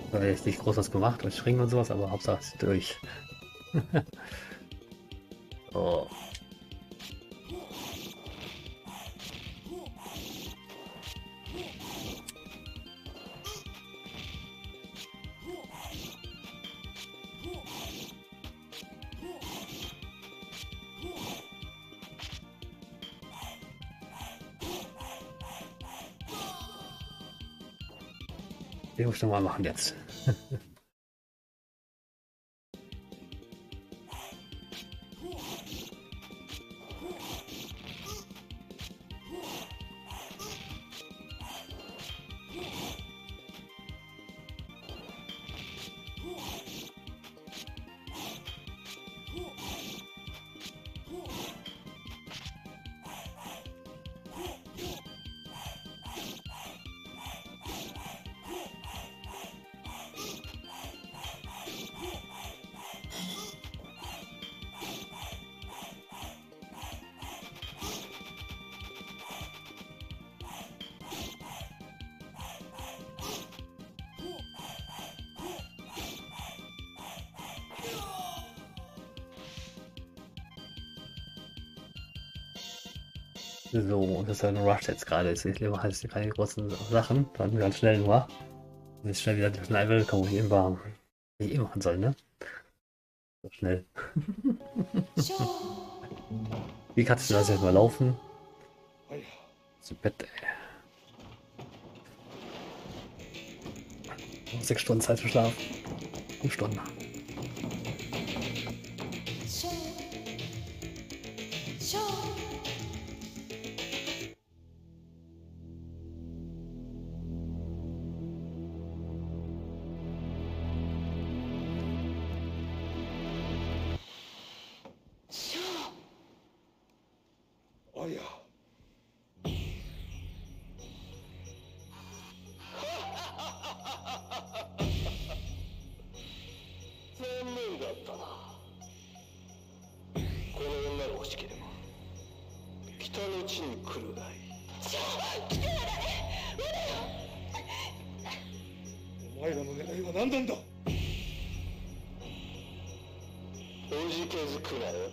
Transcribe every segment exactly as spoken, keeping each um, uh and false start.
Da jetzt nicht groß was gemacht und springen und sowas, aber Hauptsache ist durch. Oh, den muss ich noch mal machen jetzt. So, und das ist ein Rush jetzt gerade. Jetzt ich mache jetzt keine großen Sachen, dann ganz schnell nur. Und jetzt schnell wieder durch ein Level kommen, wie immer, wie ich eh machen soll, ne? So schnell. Wie kannst du das jetzt mal laufen? Zu Bett, ey. Noch sechs Stunden Zeit zu schlafen. Fünf Stunden. Oh ja. 残念だったな。この女が欲しければ北の地に来るがいい。来てやがれ。お前らの狙いは何なんだ。おじけづくなよ。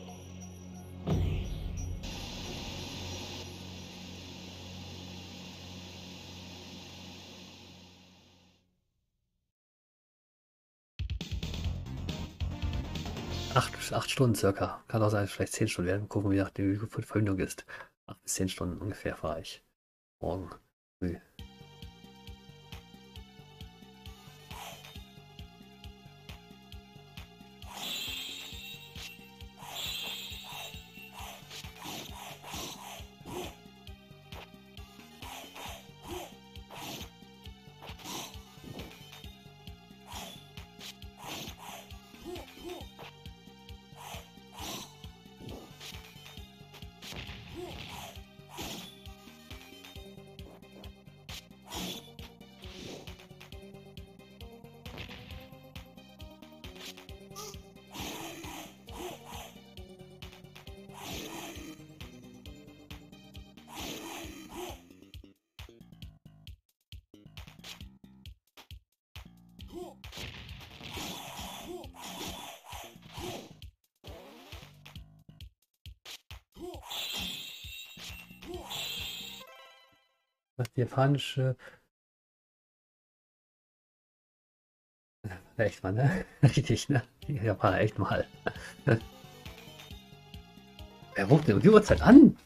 Acht, acht Stunden circa. Kann auch sein, vielleicht zehn Stunden werden. Gucken, wie nachdem wie die Verbindung ist. Acht bis zehn Stunden ungefähr fahre ich. Morgen früh. Was die japanische. Echt mal, ne? Richtig, ne? Die Japaner echt mal. Wer ruft denn um die Uhrzeit an?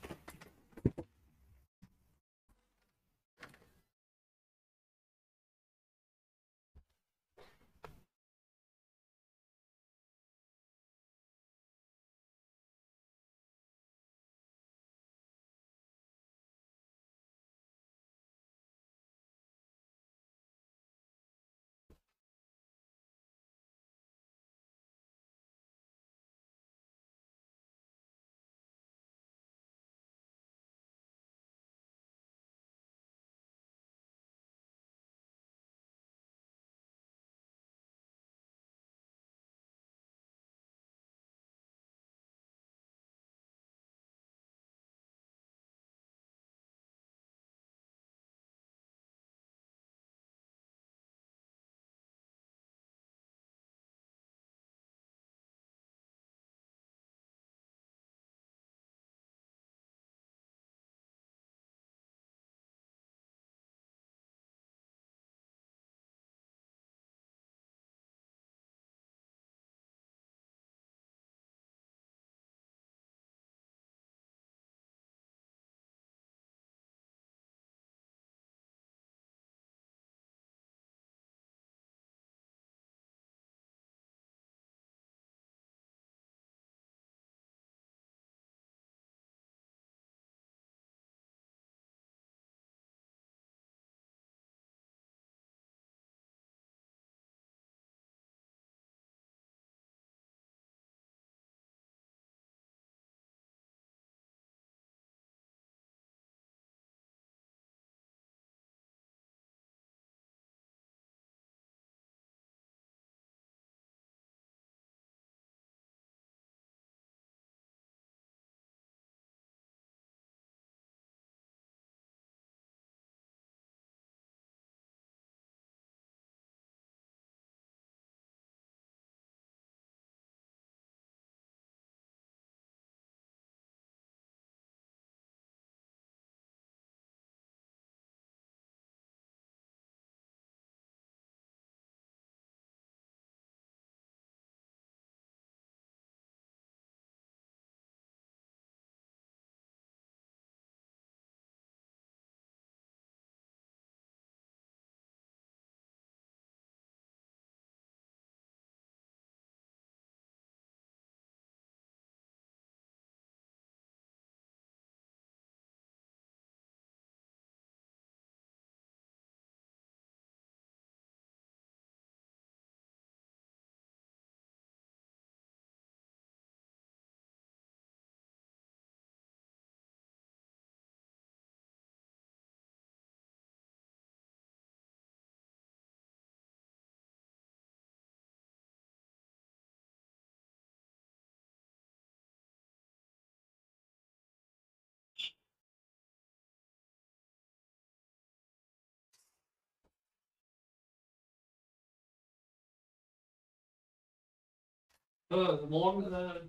Äh, morgen, äh,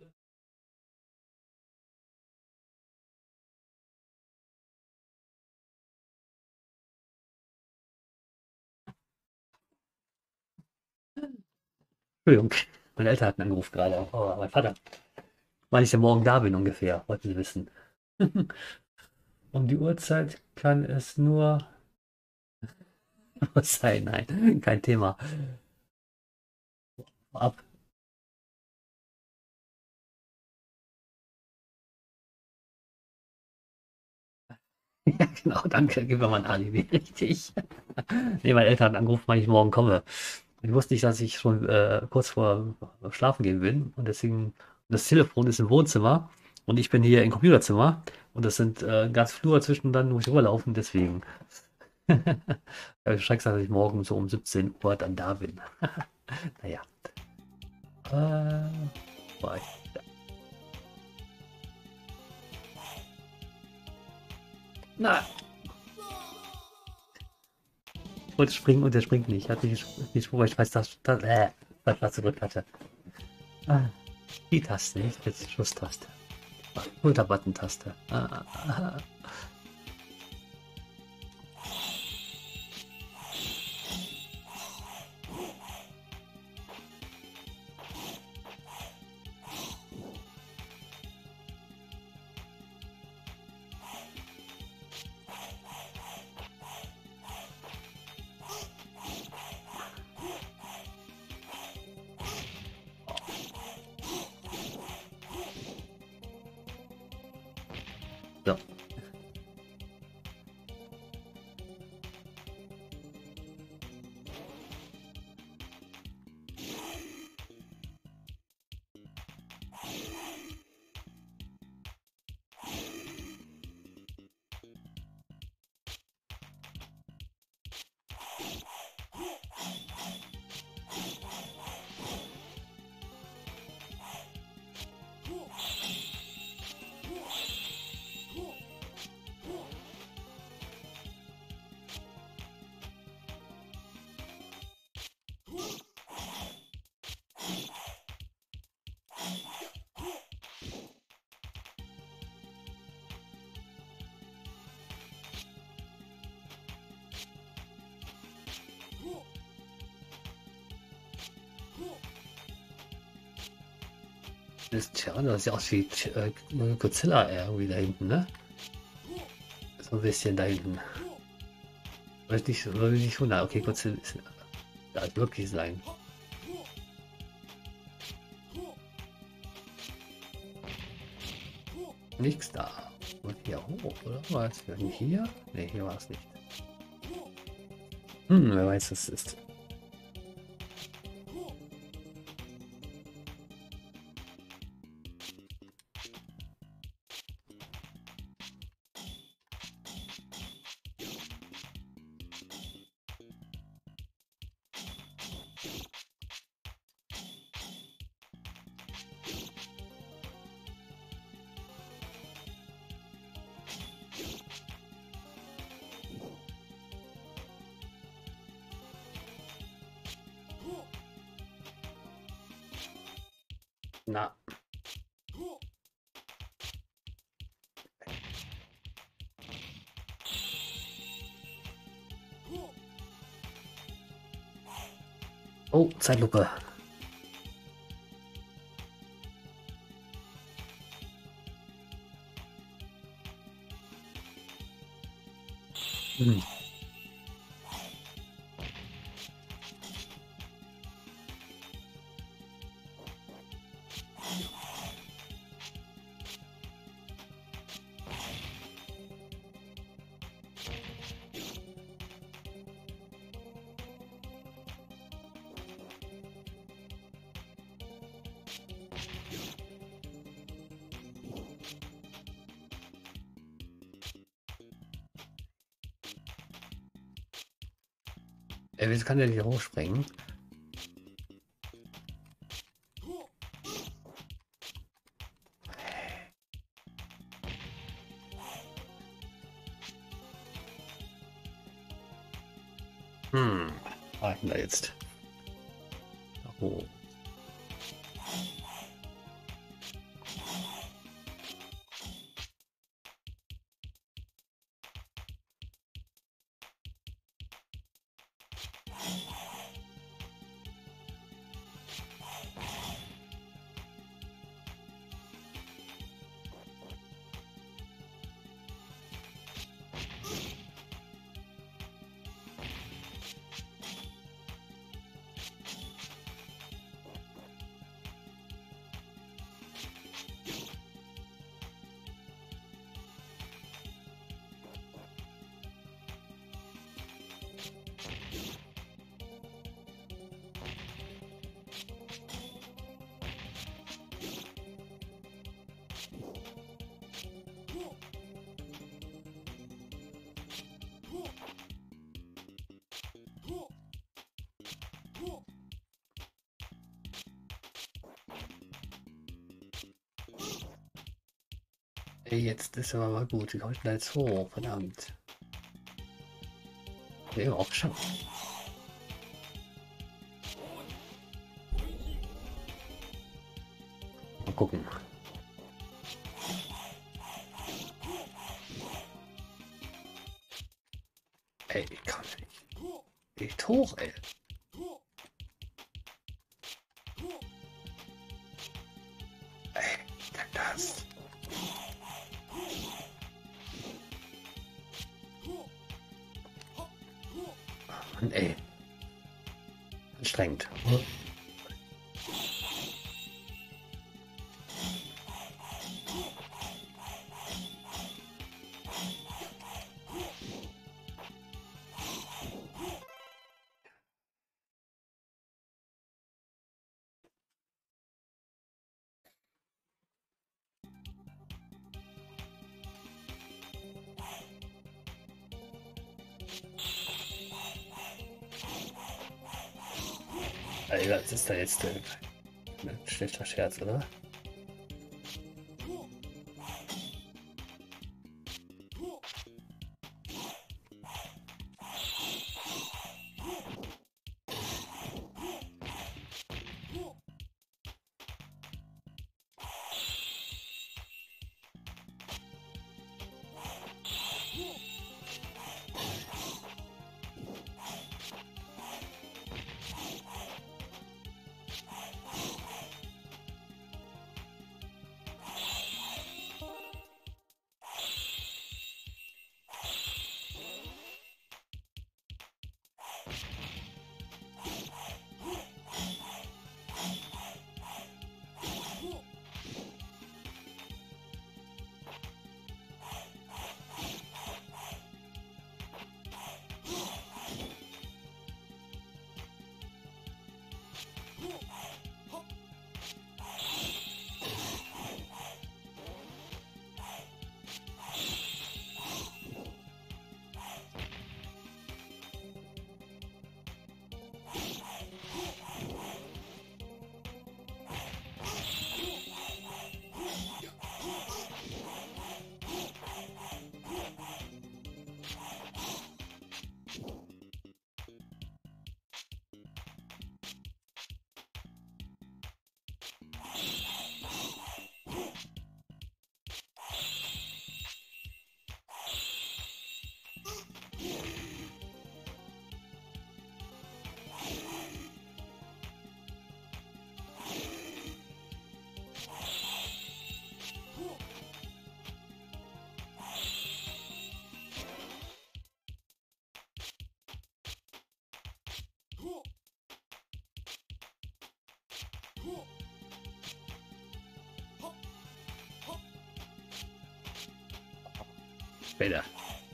Entschuldigung, meine Eltern hatten angerufen gerade. Oh, mein Vater. Wann ich denn morgen da bin ungefähr, wollten sie wissen. Um die Uhrzeit kann es nur sein. Nein, kein Thema. Ab. Ja, genau, danke. Gib mir mal ein Alibi. Richtig. Nee, meine Eltern hatten angerufen, wann ich morgen komme. Ich wusste nicht, dass ich schon äh, kurz vor Schlafen gehen bin. Und deswegen, das Telefon ist im Wohnzimmer und ich bin hier im Computerzimmer. Und das sind äh, ganz Flur zwischen, dann muss ich rüberlaufen. Deswegen habe ich Bescheid gesagt, dass ich morgen so um siebzehn Uhr dann da bin. Naja. Äh, war ich. Na, ich wollte springen und der springt nicht. Hat nicht gesprungen, weil ich weiß, dass das, äh, das war zurück hatte. Ah, die Taste, nicht jetzt Schusstaste. Schulterbutton-Taste. Ah, ah, ah. So. Das ist tja, das sieht aus wie äh, Godzilla irgendwie da hinten, ne? So ein bisschen da hinten. Weiß nicht, würde nicht wundern. Okay, Godzilla ist da wirklich sein. Nichts da. Und hier hoch, oder? War es hier? Ne, hier war es nicht. Hm, wer weiß, was es ist. Na. Oh, Zeitlupe. Hm. Ey, wieso kann der nicht hochspringen? Hm, was war denn da jetzt? Oh. Ey, jetzt ist aber mal gut. Wie komme ich denn da jetzt hoch? Verdammt. Ja, eben auch geschafft. Mal gucken. Ey, ich kann nicht. Geht hoch, ey. Ey, denn das? Oh Mann, ey. Anstrengend. Alter, das ist da jetzt äh, ein schlechter Scherz, oder? Später.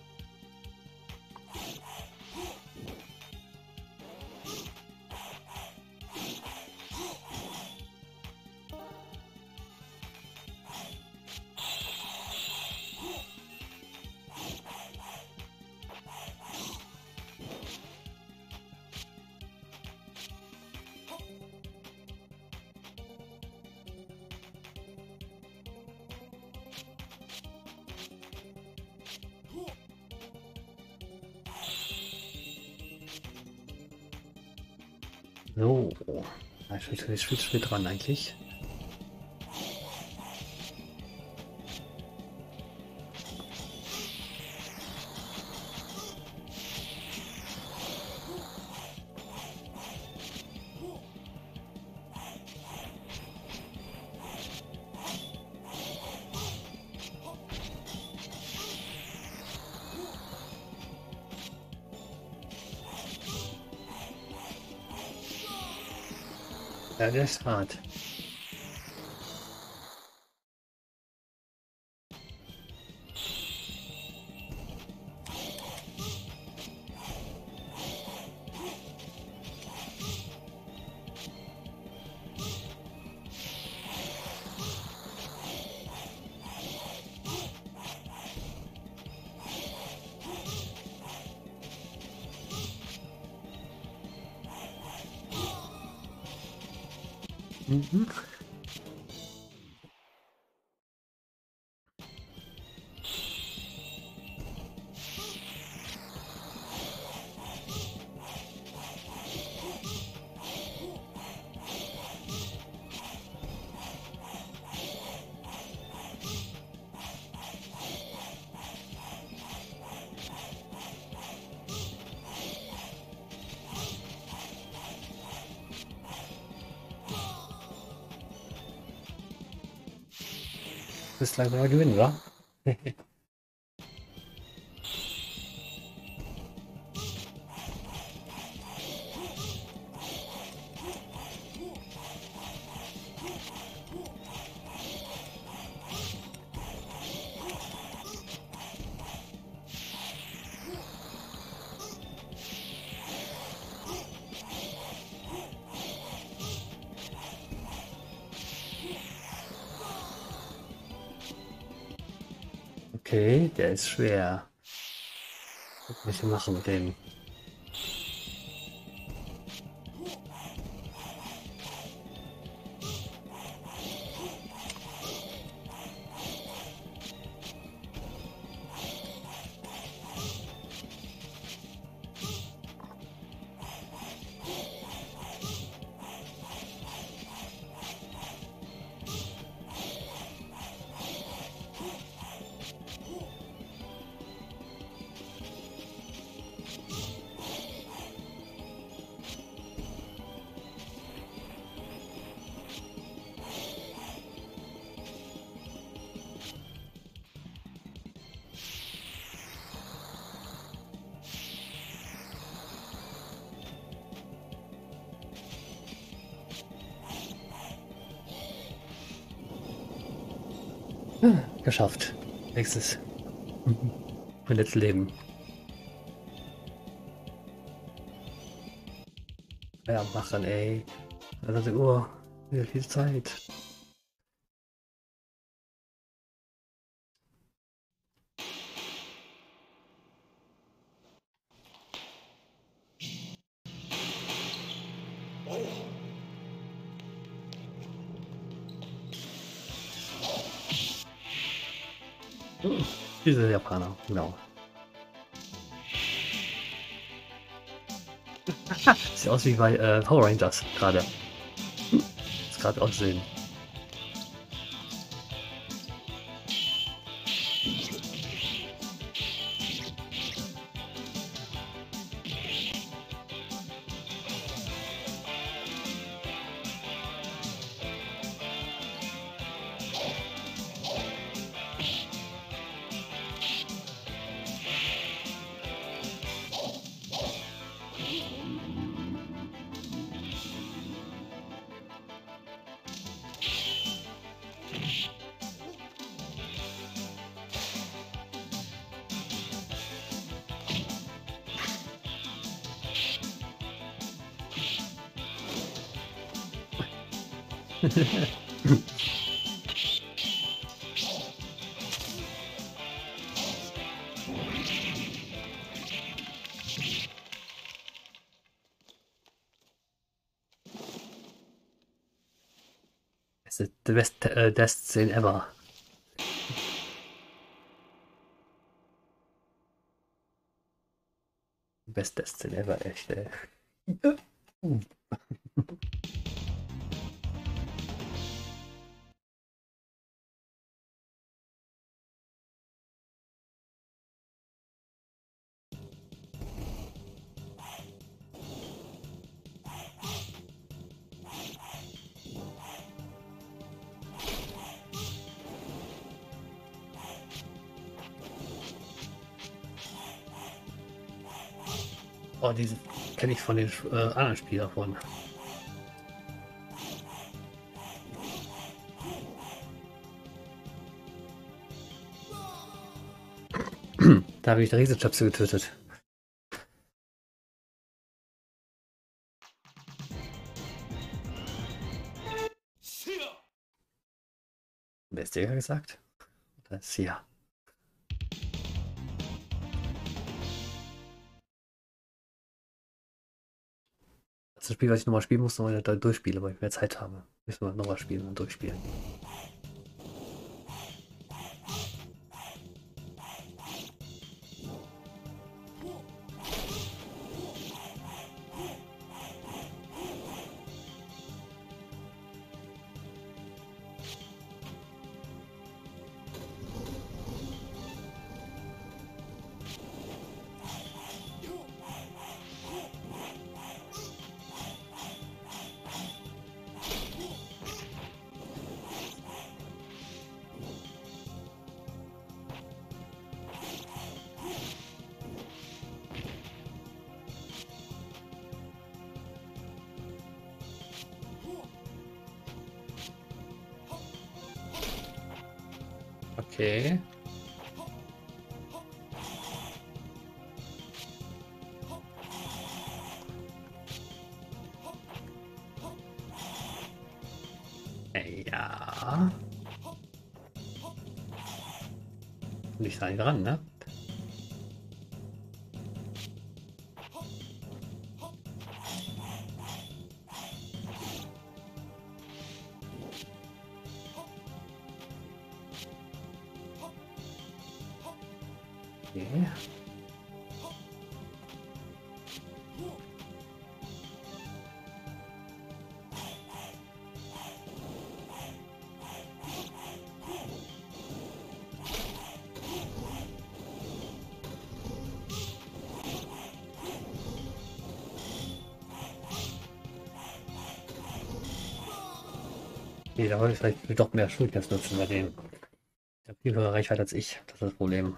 So. Ich bin jetzt viel spät dran eigentlich. Ja, der ist hart. Mhm. Müsste langsam mal gewinnen, oder? Okay, der ist schwer. Was muss ich machen mit dem? Geschafft. Nächstes. Mein letztes Leben. Ja, machen, ey. Also Uhr. Wieder viel Zeit. Diese Japaner, genau. Sieht aus wie bei äh, Power Rangers gerade. Ist gerade aussehen. Es ist the best äh, Death Scene ever. Best Death Scene ever, echt, ey. Oh, diese kenne ich von den äh, anderen Spielern von. Da habe ich den Riesenschöpse getötet. Wer ist der gesagt? Oder Sia? Das ist ein Spiel, was ich nochmal spielen muss, nochmal durchspiele, weil ich mehr Zeit habe. Müssen wir nochmal spielen und durchspielen. Okay. Äh, Ja. Nicht da dran, ne? Okay. Nee, da wollte ich vielleicht doch mehr Schultest nutzen bei denen. Ich habe viel höhere Reichweite als ich. Das ist das Problem.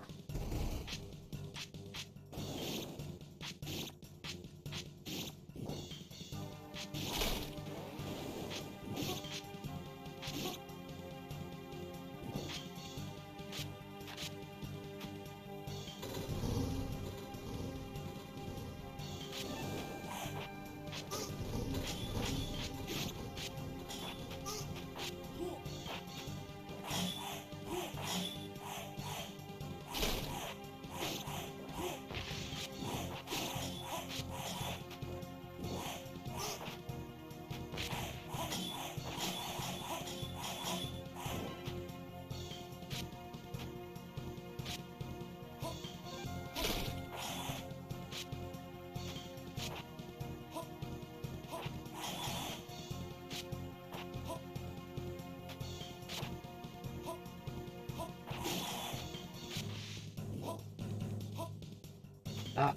Ah.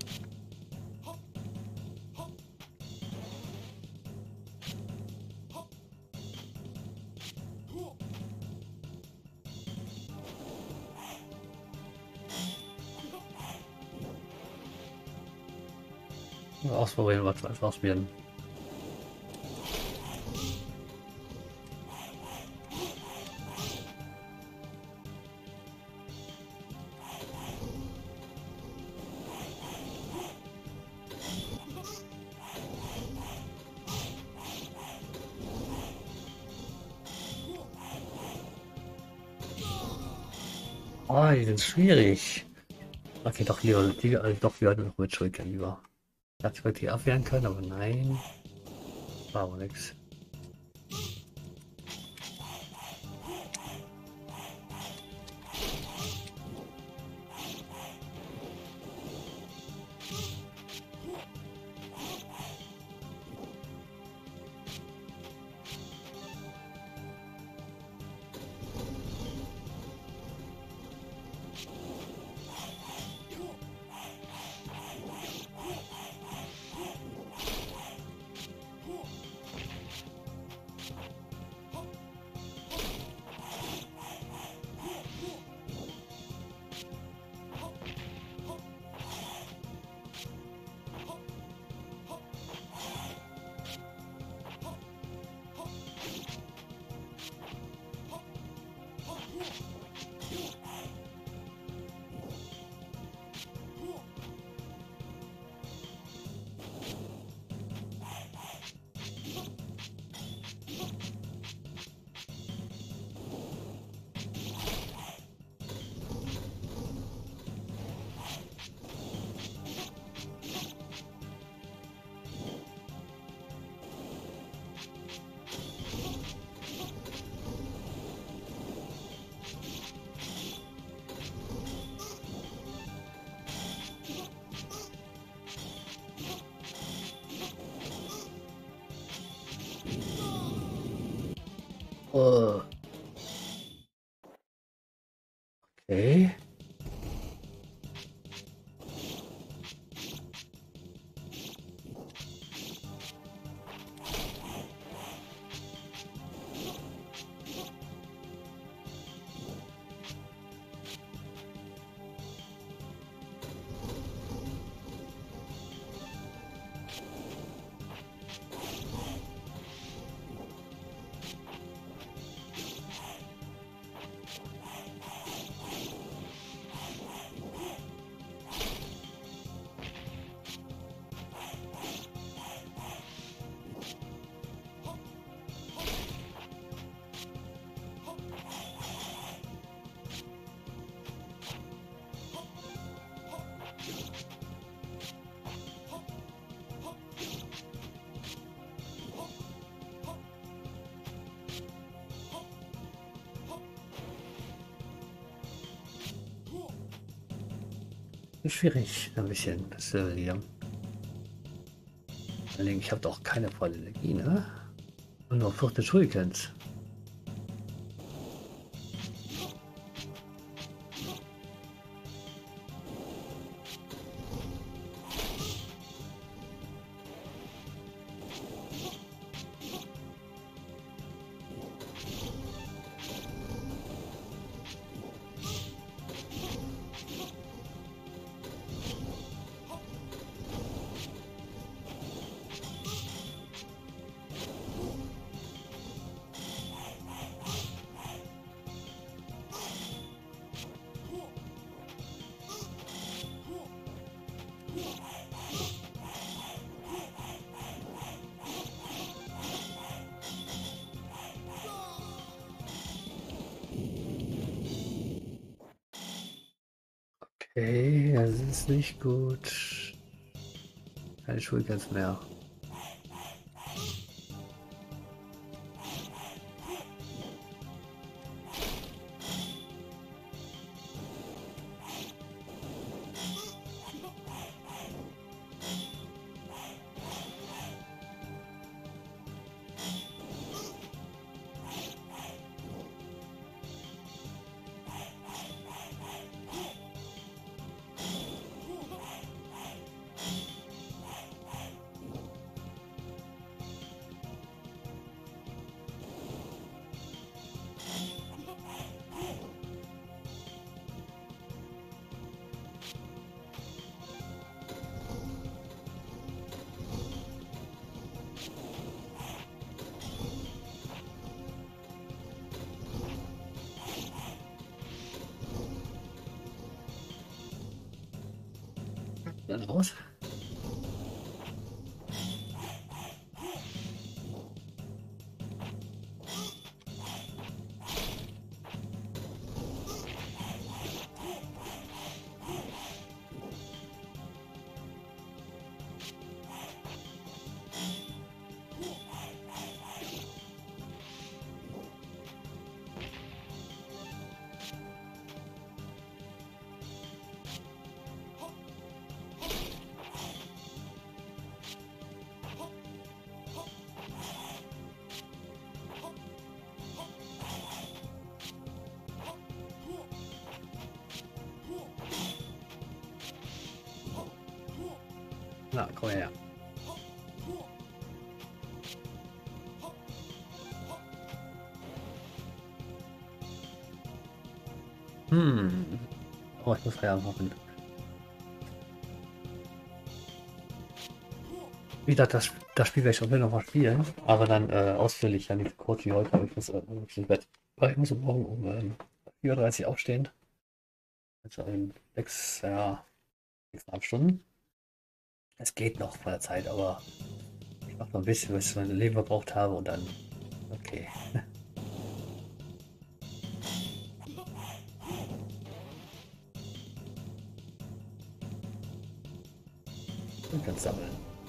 Ausprobieren, was was ausprobieren. Oh, die sind schwierig. Okay, doch lieber, die, also doch, wir hatten noch mit Schultern lieber. Ich dachte, ich wollte die abwehren können, aber nein. War aber nix. Oh, okay. Ist schwierig, ein bisschen, das Level hier. Vor allem, ich habe doch keine volle Energie, ne? Und nur vierzig Shurikens. Okay, das ist nicht gut. Keine Shurikens mehr. Dann raus. Na, komm her. Hm. Oh, ich muss Feierabend machen. Wie gesagt, das, das Spiel werde ich auch noch mal spielen, aber dann äh, ausführlich, ja nicht so kurz wie heute, aber ich muss äh, wirklich ins Bett. Weil ich muss morgen um ähm, vier Uhr dreißig aufstehen. Also in sechs, ja, sechseinhalb Stunden. Es geht noch vor der Zeit, aber ich mache noch ein bisschen, was ich mein Leben verbraucht habe und dann, okay, und dann sammeln.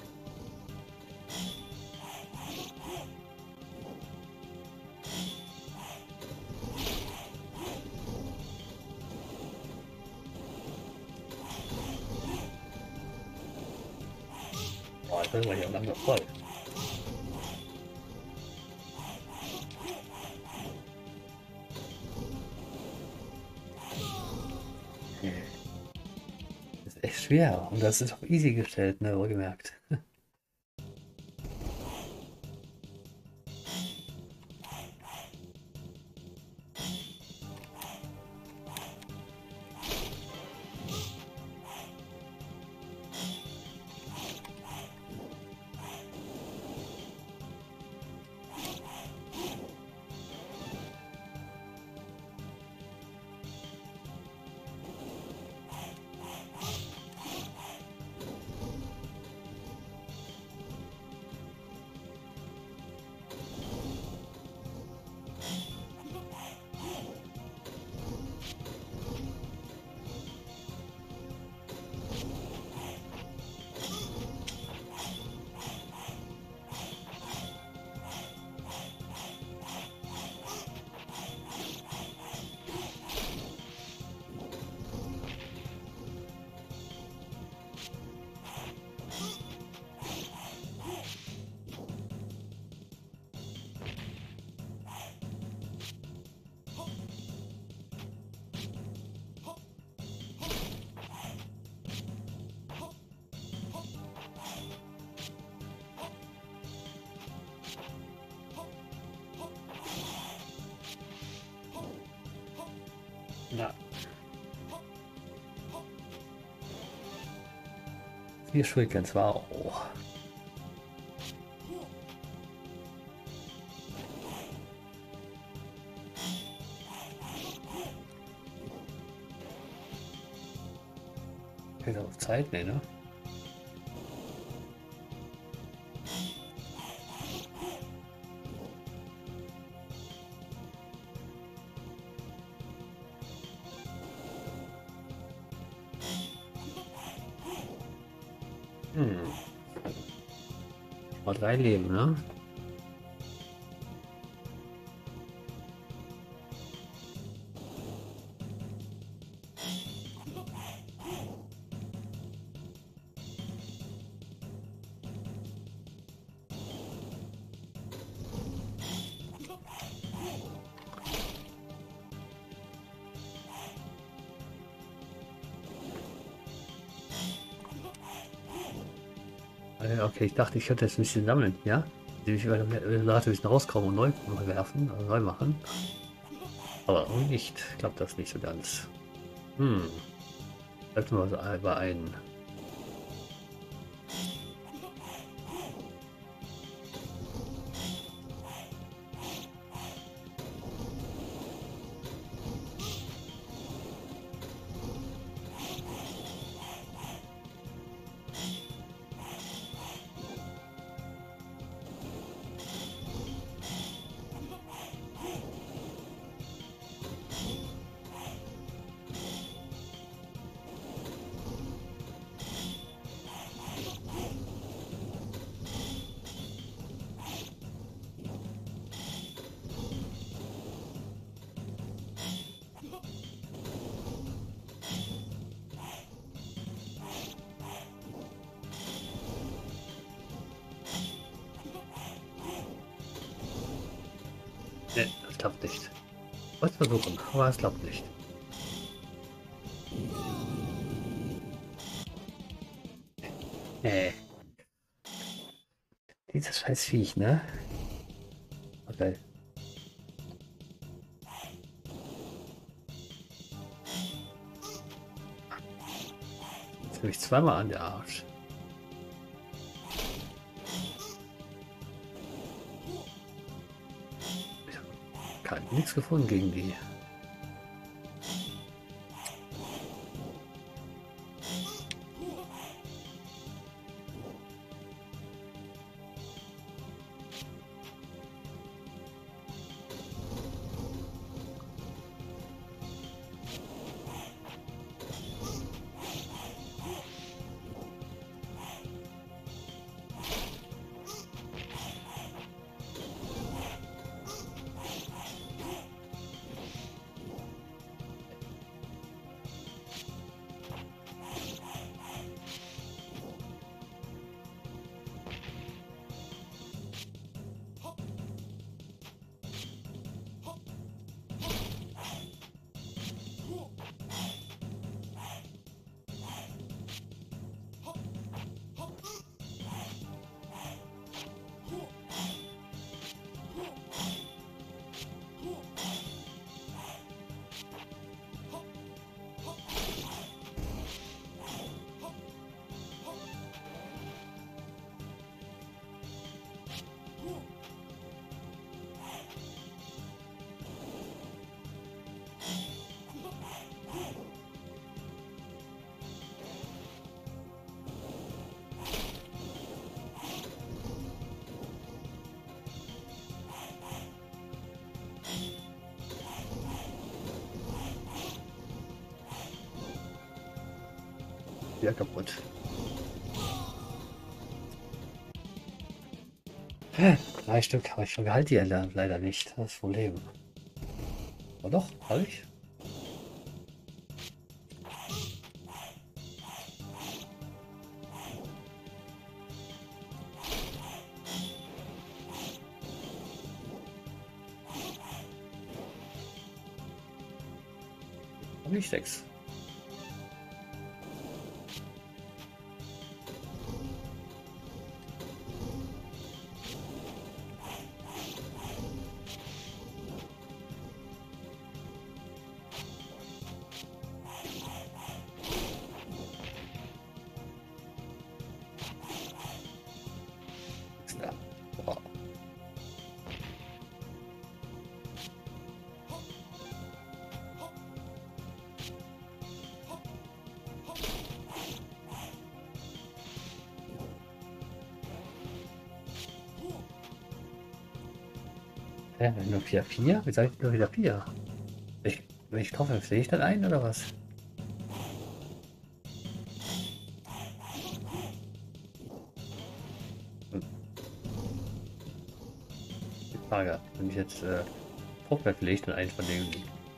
Boah, jetzt sind wir hier langsam voll. Das ist echt schwer und das ist auch easy gestellt, ne, wohlgemerkt. Ja. Vier Shurikens, wow. Geht auf Zeit, ne, ne? Hm. Mal drei Leben, ne? Okay, ich dachte, ich könnte jetzt ein bisschen sammeln, ja? Ich werde ein bisschen rauskommen und neu werfen, also neu machen. Aber irgendwie nicht. Klappt das nicht so ganz. Hm. Bleibt nur so bei ein. Ne, das klappt nicht. Ich wollte es versuchen, aber es klappt nicht. Nee. Dieses scheiß Viech, ne? Okay. Jetzt habe ich zweimal an der Arsch. Ich habe nichts gefunden gegen die. Ja, kaputt. Hä? Drei Stück habe ich schon gehalten, die leider, leider nicht. Das ist das Problem. Aber doch, habe ich. Habe ich sechs. Hä, nur vier vier? Wie soll ich nur wieder vier? Ich, wenn ich treffe, sehe ich dann ein oder was? Hm, die Frage. Wenn ich jetzt äh, treffe, sehe ich dann einen von denen.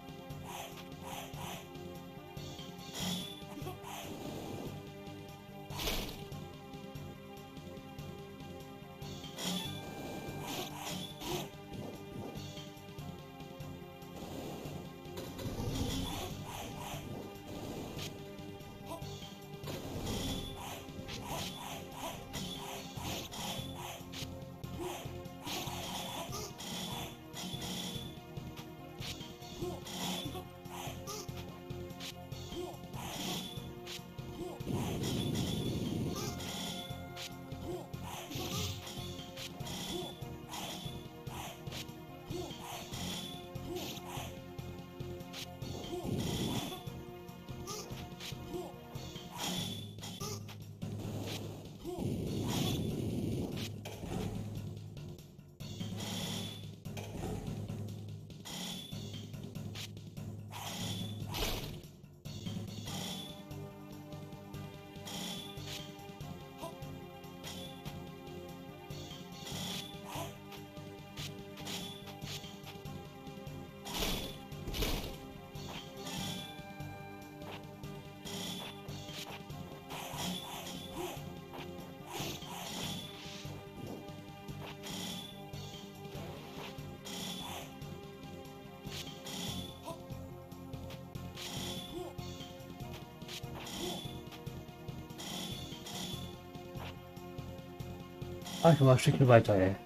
Ah, ich mal ein Stückchen weiter, ey.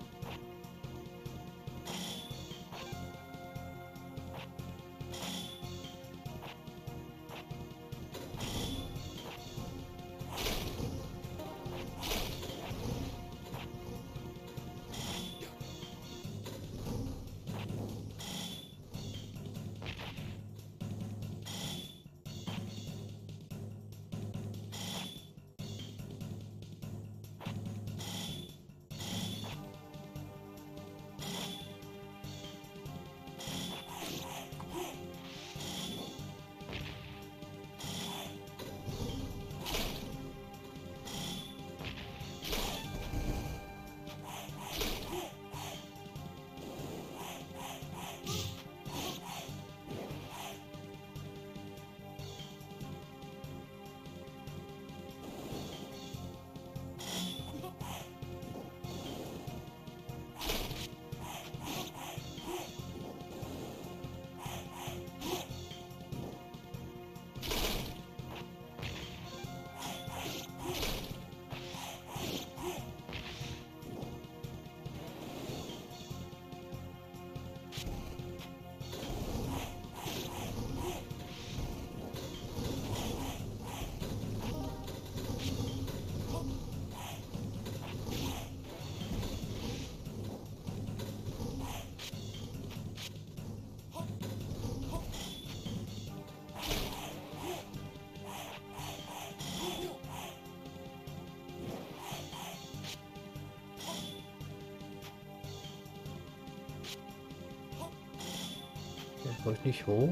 Ich wollte nicht hoch.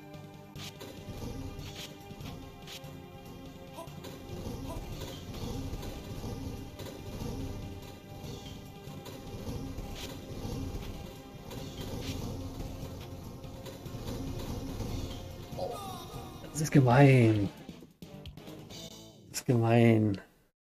Das ist gemein. Das ist gemein.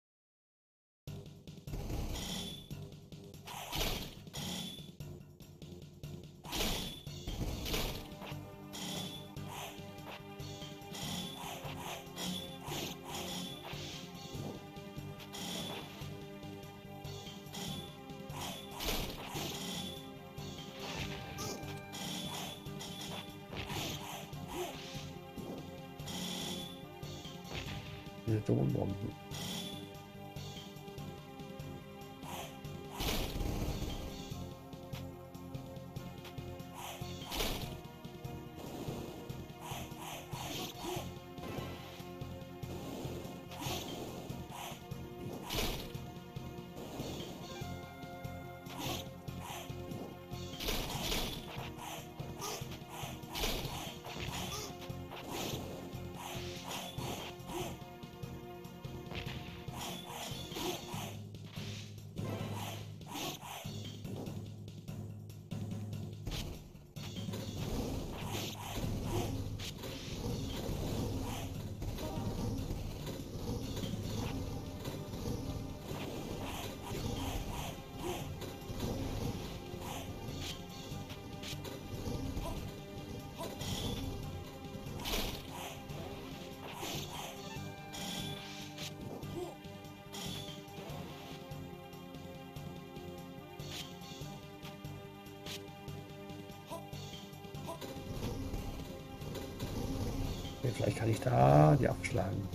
Diese Tonbomben. Vielleicht kann ich da die abschlagen.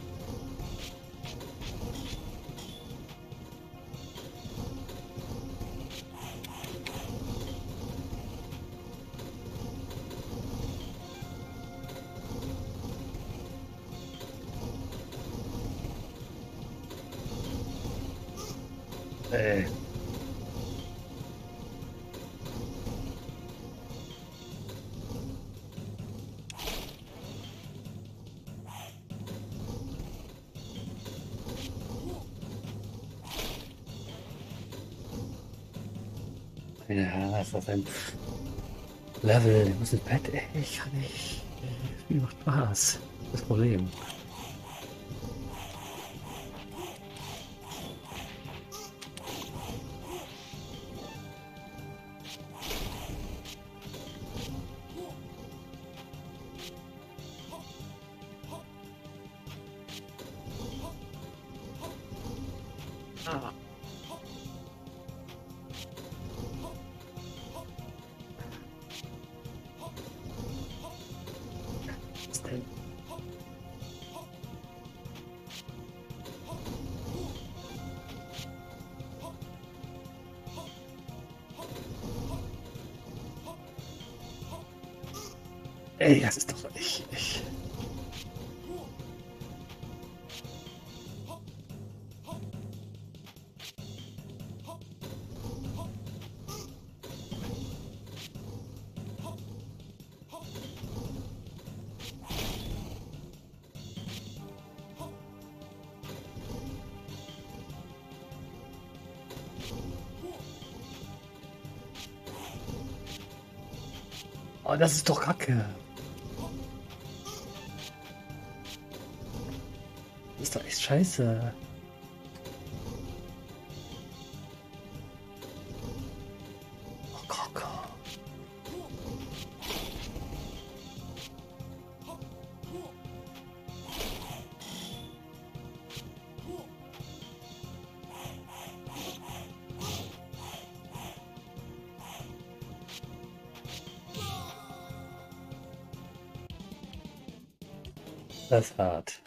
Äh. Ja, ist das ein Level? Ich muss ins Bett. Ey, ich kann nicht. Das Spiel macht Spaß. Das Problem. Ah. Was ist denn? Ey, das ist doch ich. ich. Oh, das ist doch Kacke. Das ist doch echt scheiße. Oh, Kacke. Das ist hart.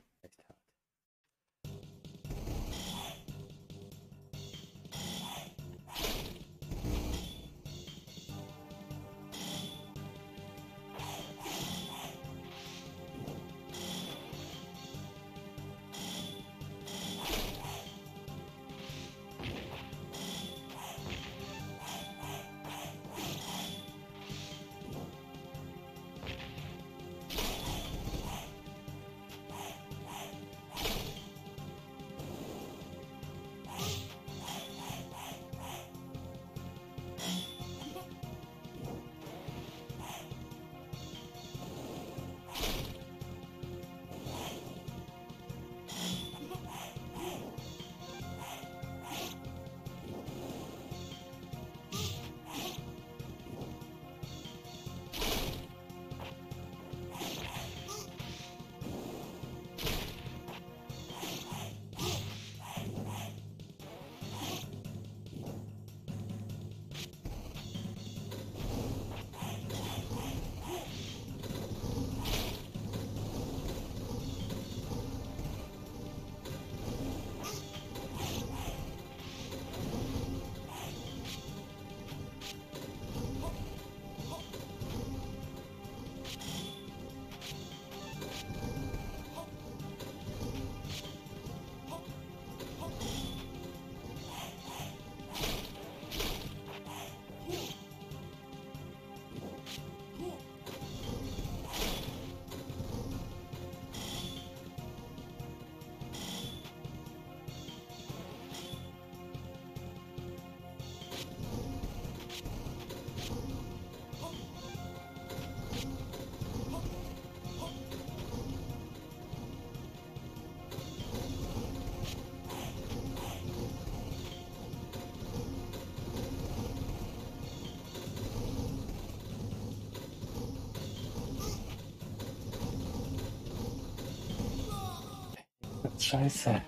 Scheiße.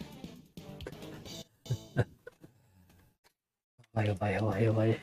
Wei, wei, wei, wei.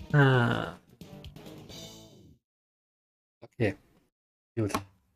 Ah, okay, gut.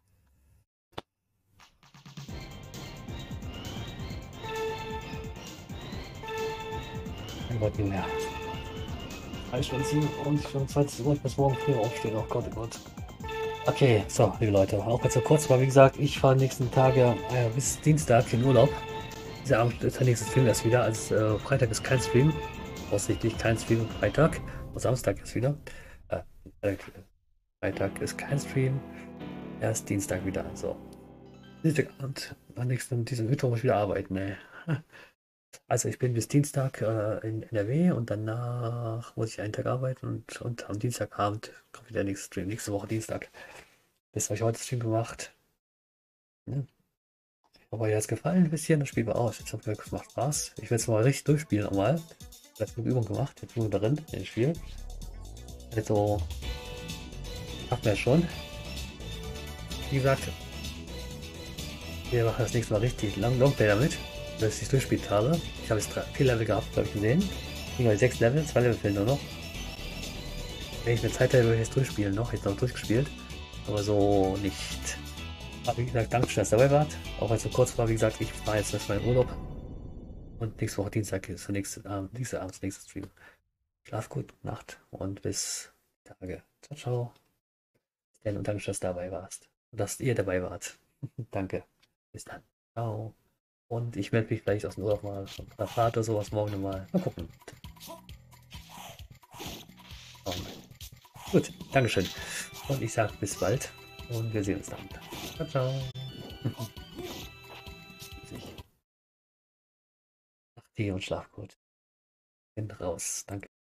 Mein Gott, nicht mehr. drei Stunden sieben und fünfundzwanzig Uhr, ich muss morgen früh aufstehen. Oh Gott, oh Gott. Okay, so, liebe Leute, auch ganz so kurz, aber wie gesagt, ich fahre nächsten Tage äh, bis Dienstag in Urlaub. Dieser Abend ist der nächste Stream erst wieder. Also äh, Freitag ist kein Stream. Voraussichtlich kein Stream Freitag. Und Samstag ist wieder. Äh, Freitag, Freitag ist kein Stream. Erst Dienstag wieder. So. Dienstagabend. Am nächsten, diesen Mittwoch muss ich wieder arbeiten. Ey. Also ich bin bis Dienstag äh, in N R W und danach muss ich einen Tag arbeiten und, und am Dienstagabend kommt wieder der nächste Stream. Nächste Woche Dienstag. Das habe ich heute Stream gemacht. Ja. Aber dir hat es gefallen ein bisschen, das Spiel war aus. Jetzt hat mir macht Spaß. Ich werde es mal richtig durchspielen nochmal. Ich habe eine Übung gemacht, jetzt Übung darin, in dem Spiel. Also, macht mir schon. Wie gesagt, wir machen das nächste Mal richtig lang Longplay damit, dass ich es durchgespielt habe. Ich habe jetzt drei, vier Level gehabt, glaube ich, gesehen. Ich sechs Level, zwei Level fehlen nur noch. Wenn ich mir Zeit hätte, würde ich jetzt durchspielen noch. Jetzt noch durchgespielt. Aber so nicht. Aber wie gesagt, danke schön, dass ihr dabei wart. Auch wenn es so kurz war, wie gesagt, ich fahre jetzt erstmal in Urlaub. Und nächste Woche Dienstag ist der nächste Abend, nächste Abend, nächste Stream. Schlaf gut, Nacht und bis Tage. Ciao, ciao. Denn und danke, dass du dabei warst. Und dass ihr dabei wart. Danke. Bis dann. Ciao. Und ich melde mich vielleicht aus dem Urlaub mal von der Fahrt oder sowas morgen nochmal. Mal gucken. Schauen wir. Gut, Dankeschön. Und ich sage bis bald. Und wir sehen uns dann. Ciao, ciao. Ach, Tee und schlaf gut. Bin raus. Danke.